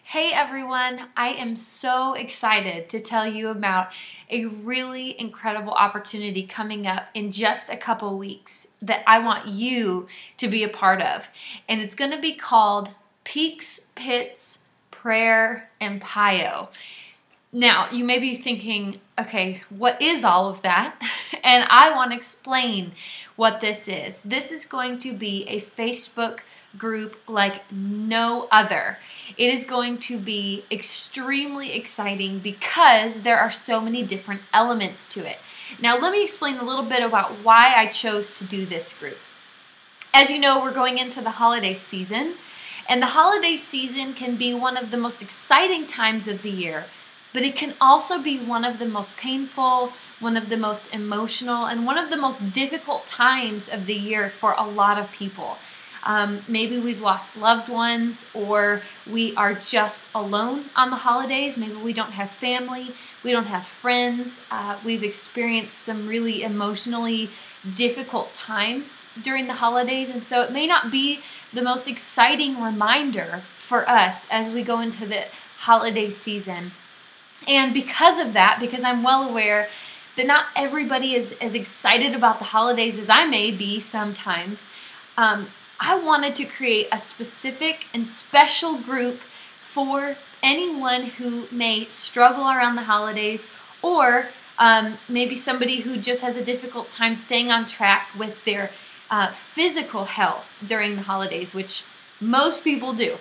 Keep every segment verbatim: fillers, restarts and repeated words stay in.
Hey everyone, I am so excited to tell you about a really incredible opportunity coming up in just a couple weeks that I want you to be a part of. And it's going to be called Peaks, Pits, Prayer, and Piyo. Now, you may be thinking, okay, what is all of that? And I want to explain what this is. This is going to be a Facebook group like no other. It is going to be extremely exciting because there are so many different elements to it. Now, let me explain a little bit about why I chose to do this group. As you know, we're going into the holiday season, and the holiday season can be one of the most exciting times of the year. But it can also be one of the most painful, one of the most emotional, and one of the most difficult times of the year for a lot of people. Um, maybe we've lost loved ones, or we are just alone on the holidays. Maybe we don't have family, we don't have friends. Uh, we've experienced some really emotionally difficult times during the holidays, and so it may not be the most exciting reminder for us as we go into the holiday season. And because of that, because I'm well aware that not everybody is as excited about the holidays as I may be sometimes, um, I wanted to create a specific and special group for anyone who may struggle around the holidays, or um, maybe somebody who just has a difficult time staying on track with their uh, physical health during the holidays, which most people do.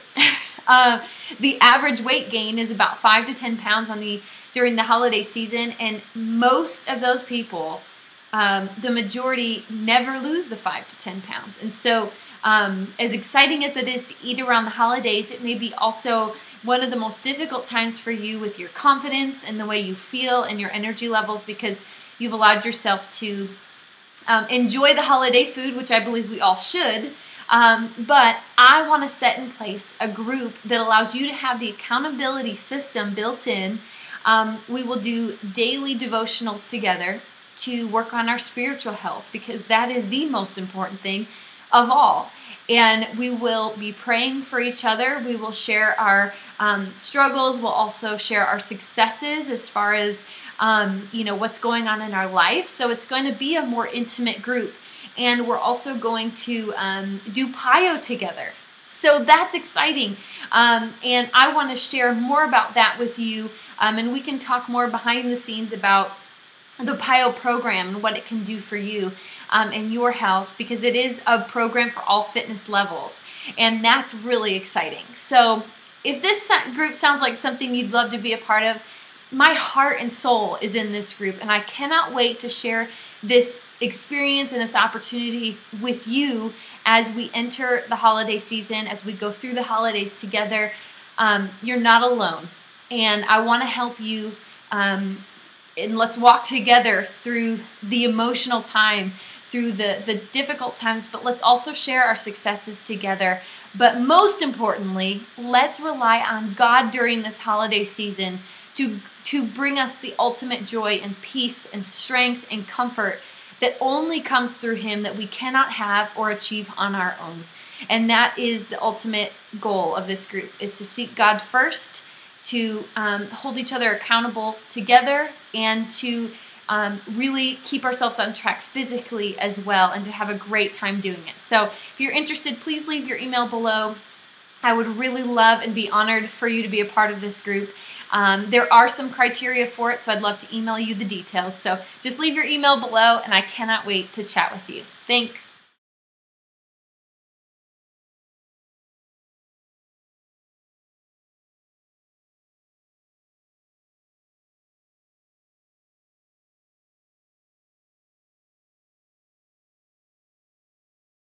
Uh, the average weight gain is about five to ten pounds on the during the holiday season, and most of those people, um, the majority, never lose the five to ten pounds. And so, um, as exciting as it is to eat around the holidays, it may be also one of the most difficult times for you with your confidence and the way you feel and your energy levels, because you've allowed yourself to um, enjoy the holiday food, which I believe we all should. Um, but I want to set in place a group that allows you to have the accountability system built in. Um, we will do daily devotionals together to work on our spiritual health, because that is the most important thing of all. And we will be praying for each other. We will share our um, struggles. We'll also share our successes as far as um, you know, what's going on in our life. So it's going to be a more intimate group. And we're also going to um, do Piyo together. So that's exciting. Um, and I want to share more about that with you. Um, and we can talk more behind the scenes about the Piyo program and what it can do for you um, and your health, because it is a program for all fitness levels. And that's really exciting. So if this group sounds like something you'd love to be a part of, my heart and soul is in this group. And I cannot wait to share this experience and this opportunity with you as we enter the holiday season, as we go through the holidays together. Um, you're not alone, and I want to help you, um, and let's walk together through the emotional time, through the, the difficult times, but let's also share our successes together. But most importantly, let's rely on God during this holiday season to, to bring us the ultimate joy and peace and strength and comfort that only comes through Him, that we cannot have or achieve on our own. And that is the ultimate goal of this group, is to seek God first, to um, hold each other accountable together, and to um, really keep ourselves on track physically as well, and to have a great time doing it. So if you're interested, please leave your email below. I would really love and be honored for you to be a part of this group. Um, there are some criteria for it, so I'd love to email you the details. So just leave your email below, and I cannot wait to chat with you. Thanks.